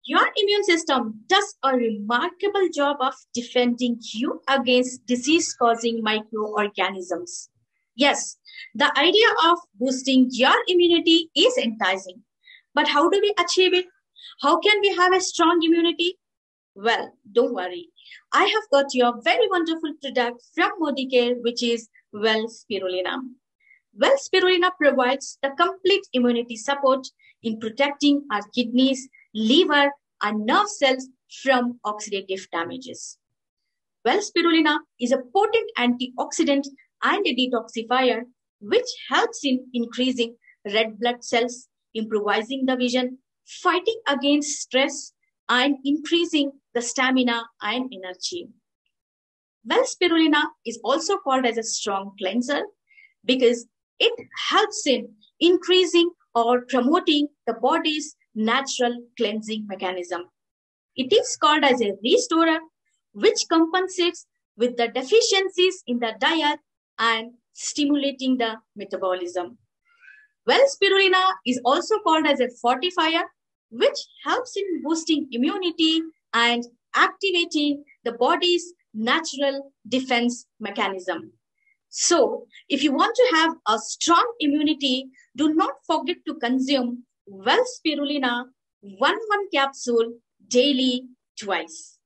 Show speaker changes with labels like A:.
A: Your immune system does a remarkable job of defending you against disease-causing microorganisms. Yes, the idea of boosting your immunity is enticing. But how do we achieve it? How can we have a strong immunity? Well, don't worry. I have got your very wonderful product from Modicare, which is Well Spirulina. Well Spirulina provides the complete immunity support in protecting our kidneys, liver, and nerve cells from oxidative damages. Well Spirulina is a potent antioxidant and a detoxifier which helps in increasing red blood cells, improvising the vision, fighting against stress, and increasing the stamina and energy. Well Spirulina is also called as a strong cleanser because it helps in increasing or promoting the body's natural cleansing mechanism. It is called as a restorer, which compensates with the deficiencies in the diet and stimulating the metabolism. Well, spirulina is also called as a fortifier, which helps in boosting immunity and activating the body's natural defense mechanism. So, if you want to have a strong immunity, do not forget to consume Well Spirulina 1 capsule daily twice.